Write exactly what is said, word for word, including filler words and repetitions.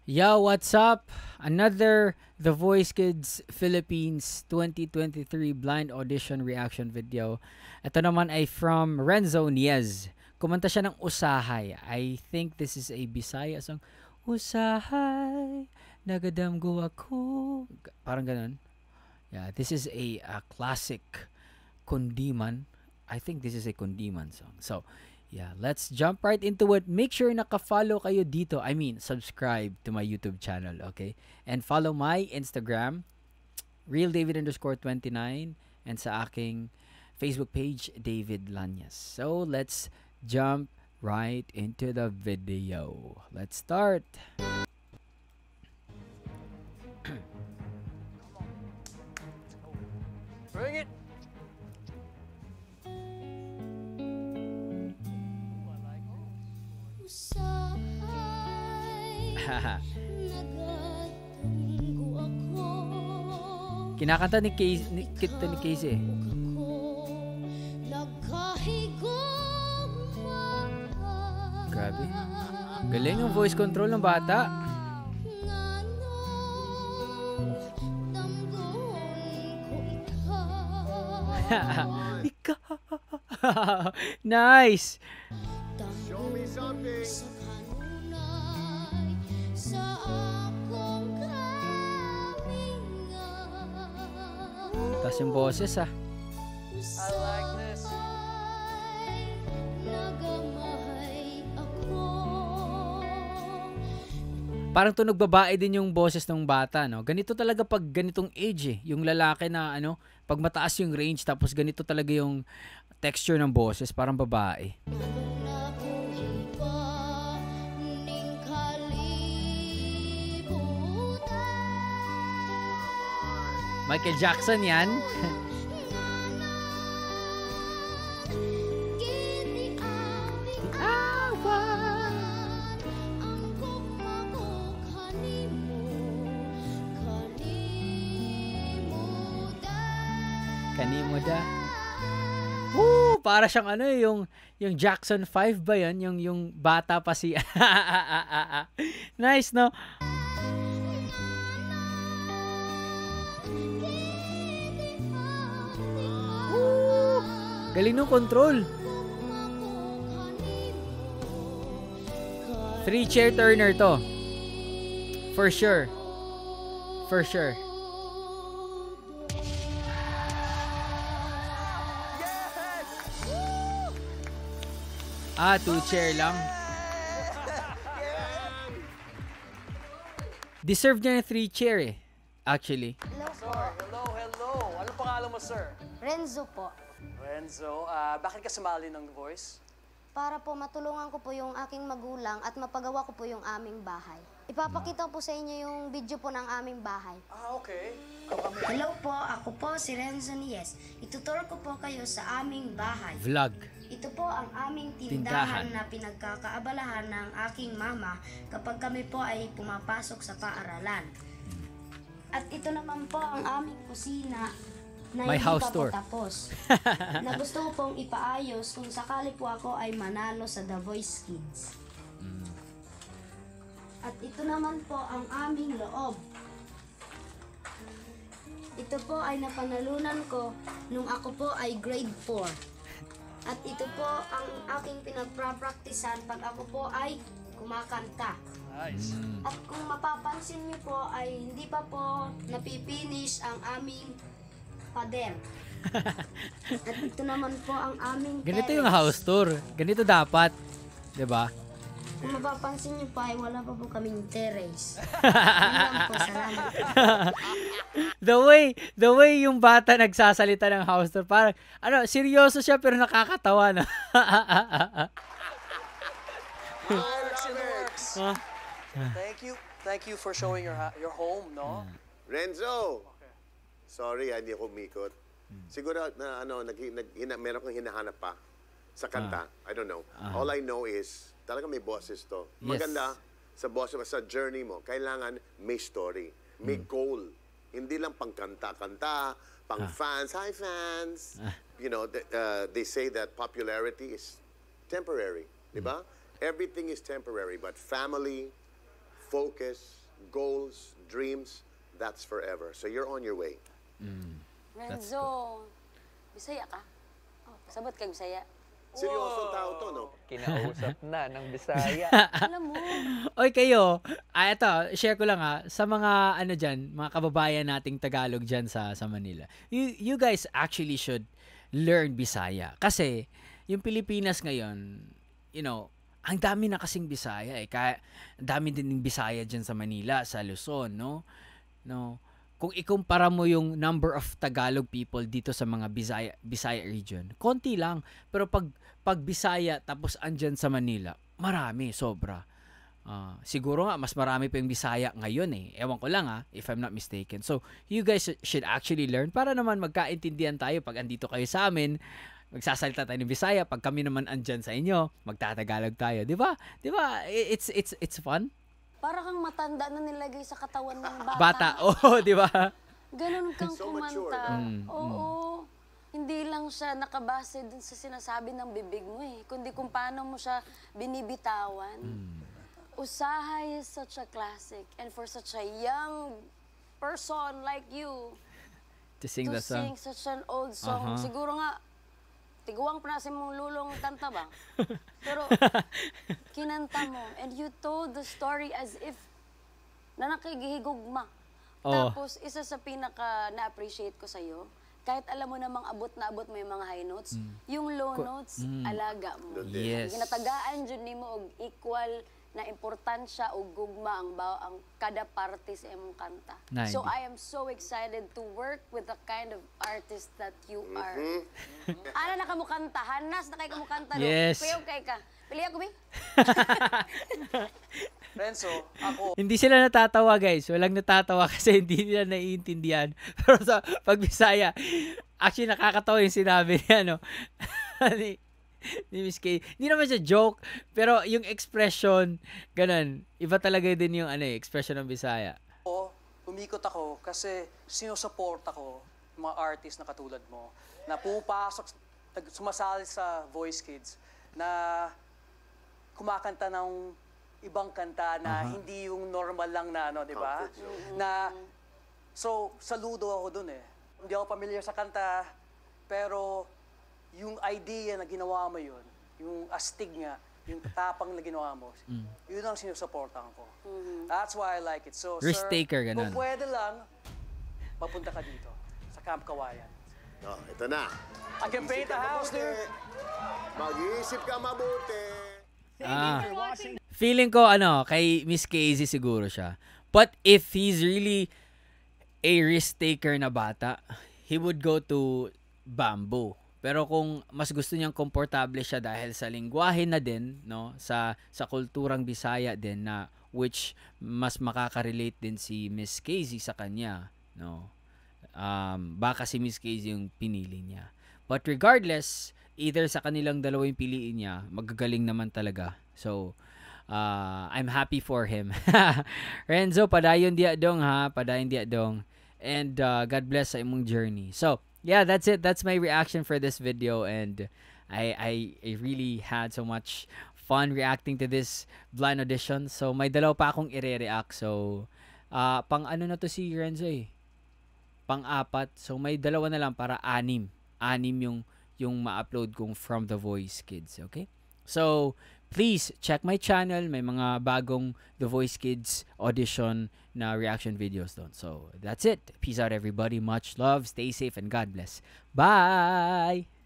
Yo, what's up? Another The Voice Kids Philippines twenty twenty-three blind audition reaction video. Ito naman ay from Renzo Niez. Kumanta siya ng Usahay. I think this is a Bisaya song. Usahay, nagadamgo ako. Parang ganun. Yeah, this is a, a classic Kundiman. I think this is a Kundiman song. So, yeah, let's jump right into it. Make sure naka-follow kayo dito. I mean, subscribe to my YouTube channel, okay? And follow my Instagram, realdavid underscore twenty-nine, and sa aking Facebook page, David Lanyas. So, let's jump right into the video. Let's start. Bring it. Kinakanta ni Casey, ni, kita ni Casey. Grabe. Galing yung voice control ng bata. Nice. Show me something. Tas yung boses ah. I like this. Parang tunog babae din yung boses ng bata, no? Ganito talaga pag ganitong age eh. Yung lalaki na ano, pag mataas yung range tapos ganito talaga yung texture ng boses, parang babae. Michael Jackson yan. Kanimo da. Woo! Para siyang ano yung yung Jackson five ba yan? Yung yung bata pa si Nice, no? Woo! Galing ng control. Three chair turner to. For sure. For sure. Ah, two chair lang. Deserve niya yung three chair eh. Actually. Hello po. Sir, hello, hello. Ano pangalan mo, sir? Renzo po. Renzo, ah, bakit ka sumali ng Voice? Para po matulungan ko po yung aking magulang at mapagawa ko po yung aming bahay. Ipapakita ko po sa inyo yung video po ng aming bahay. Ah, okay. Hello po, ako po si Renzo Niez. Ituturo ko po kayo sa aming bahay. Vlog. Ito po ang aming Tindahan. tindahan, na pinagkakaabalahan ng aking mama kapag kami po ay pumapasok sa paaralan. At ito naman po ang aming kusina na May hindi house pa po tour. tapos. Na gusto ko pong ipaayos kung sakali po ako ay manalo sa The Voice Kids. At ito naman po ang aming loob. Ito po ay napanalunan ko nung ako po ay grade four. At ito po ang aking pinagprapraktisan pag ako po ay kumakanta. Nice. At kung mapapansin niyo po ay hindi pa po napipinish ang aming pader. At ito naman po ang aming Ganito terrace. yung house tour. Ganito dapat. 'Di ba? Kung mapapansin niyo po ay wala pa po kaming terrace. Yun lang po, salamat. The way, the way yung bata nagsasalita ng house tour, parang, ano, seryoso siya pero nakakatawa na. Works, it works. Thank you. Thank you for showing your ha- your home, no? Renzo! Sorry, ah, hindi ako umikot. Siguro na ano, nag, nag, hina, meron kang hinahanap pa sa kanta. I don't know. All I know is, talaga may boses to. Yes. Maganda sa boses, sa journey mo, kailangan may story, may goal. Hindi lang pang kanta-kanta, pang fans. Hi, fans! You know, th- uh, they say that popularity is temporary. Di ba? Everything is temporary, but family, focus, goals, dreams, that's forever. So you're on your way. Renzo, Bisaya ka? Sabot kang Bisaya. Seryosong tao to, no? Kinausap na ng Bisaya. Alam mo, Oy kayo, ah, ito, share ko lang ha, sa mga ano dyan, mga kababayan nating Tagalog dyan sa, sa Manila. You, you guys actually should learn Bisaya. Kasi, yung Pilipinas ngayon, you know, ang dami na kasing Bisaya eh. Kaya, ang dami din ng Bisaya dyan sa Manila, sa Luzon, no? No? Kung ikumpara mo yung number of Tagalog people dito sa mga Bisaya, Bisaya region, konti lang. Pero pag, pag Bisaya tapos andyan sa Manila, marami, sobra. Uh, siguro nga, mas marami pa yung Bisaya ngayon eh. Ewan ko lang ha, if I'm not mistaken. So, you guys should actually learn para naman magkaintindihan tayo pag andito kayo sa amin. Magsasalita tayo ng Bisaya. Pag kami naman andyan sa inyo, magtatagalog tayo. Di ba? Di ba? It's, it's, it's fun. para kang matanda na nilagay sa katawan ng bata. Bata, oo, di ba? Ganon kang So mature, kumanta. Mm, Oo. Hindi lang siya nakabase dun sa sinasabi ng bibig mo eh, kundi kung paano mo siya binibitawan. Usahay is such a classic. And for such a young person like you, To sing to the song. sing such an old song, Uh-huh. siguro nga, tiguang prasin mong lulong kanta ba? Pero, kinanta mo. And you told the story as if na nakikihigugma. Oh. Tapos, isa sa pinaka na-appreciate ko sa'yo, kahit alam mo namang abot na abot mo yung mga high notes, yung low notes, alaga mo. Yes. Ginatagaan dyan ni mo og equal na importansya o gugma ang ba ang kada parte sa imong kanta. Nice. So I am so excited to work with the kind of artist that you are. Ana na kamo kanta, hanas na kay kamo kanta do. Yes. Kuyaw kay ka. Pili ako bi. Renzo, ako, Hindi sila natatawa, guys. Walang natatawa kasi hindi nila naiintindihan. Pero sa pagbisaya, actually nakakatawa yung sinabi niya, no? ni, ni Miss K. Hindi naman siya joke, pero yung expression, ganun. Iba talaga din yung ano, eh, expression ng Bisaya. umikot ako kasi sinusupport ako ng mga artist na katulad mo na pupasok, nag- sumasali sa Voice Kids na kumakanta ng ibang kanta na hindi yung normal lang na ano, di ba? Comfort zone. Na, so, saludo ako dun eh. Hindi ako familiar sa kanta, pero yung idea na ginawa mo yun, yung astig nga, yung tapang na ginawa mo, yun ang sinusuportahan ko. That's why I like it. So, Risk sir, taker, ganun. kung pwede lang, mapunta ka dito, sa Camp Kawayan. Oh, ito na. I can paint the house, dude. Mag-iisip ka mabuti. Ah. Feeling ko, ano, kay Miss Casey siguro siya. But if he's really a risk taker na bata, he would go to bamboo. Pero kung mas gusto niyang komportable siya dahil sa lingwahe na din, no, sa sa kulturang Bisaya din na which mas makaka-relate din si Miss Casey sa kanya, no. Um, baka si Miss Casey yung pinili niya. But regardless, either sa kanilang dalawa yung piliin niya, magagaling naman talaga. So, uh, I'm happy for him. Renzo, padayon dia dong ha, padayon dia dong. And uh, God bless sa imong journey. So, yeah, that's it. That's my reaction for this video, and I I, I really had so much fun reacting to this blind audition. So, may dalaw pa akong ire-react. So, uh, pang ano na to si Renzo eh? Pang-apat. So, may dalawa na lang para anim. Anim yung yung ma-upload kong From The Voice Kids, okay? So, please check my channel. May mga bagong The Voice Kids audition na reaction videos doon. So, that's it. Peace out, everybody. Much love. Stay safe and God bless. Bye!